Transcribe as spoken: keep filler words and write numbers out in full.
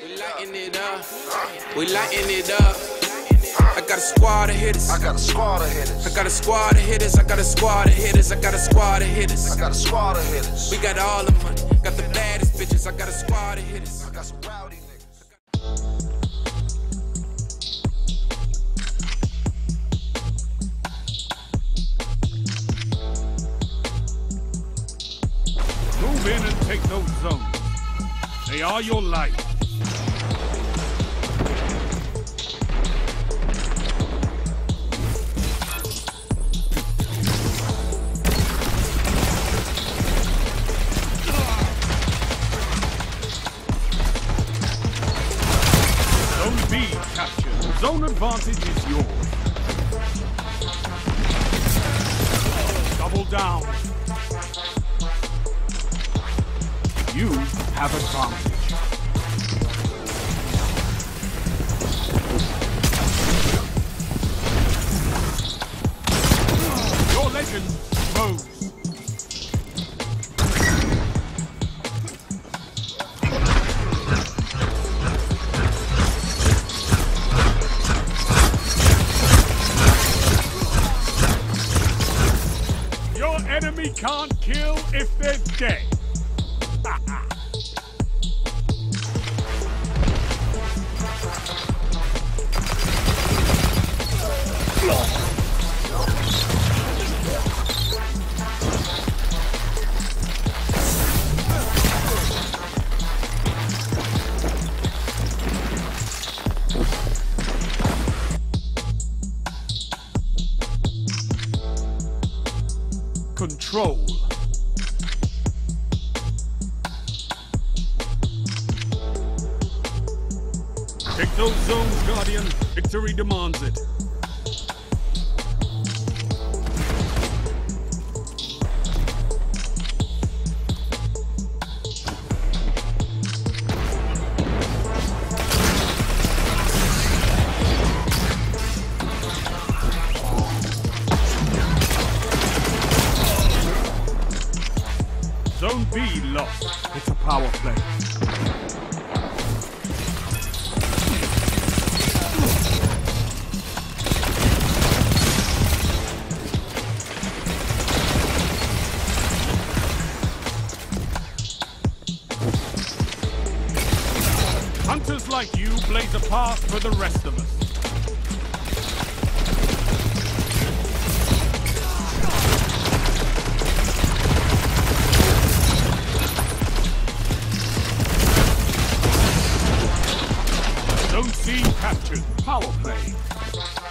We lighting it up. We lighting it up. I got a squad of hitters. I got a squad of hitters. I got a squad of hitters. I got a squad of hitters. I got a squad of hitters. I got a squad of hitters. We got all the money. Got the baddest bitches. I got a squad of hitters. I got some rowdy niggas. Move in and take those zones. They are your life. Zone B captured. Zone advantage is yours. Double down. You have advantage. Your legend moves. Your enemy can't kill if they're dead. Control. Take those zones, Guardian. Victory demands it. Zone B lost. It's a power play. Hunters like you blaze a path for the rest of us. Zone C captured. Power play.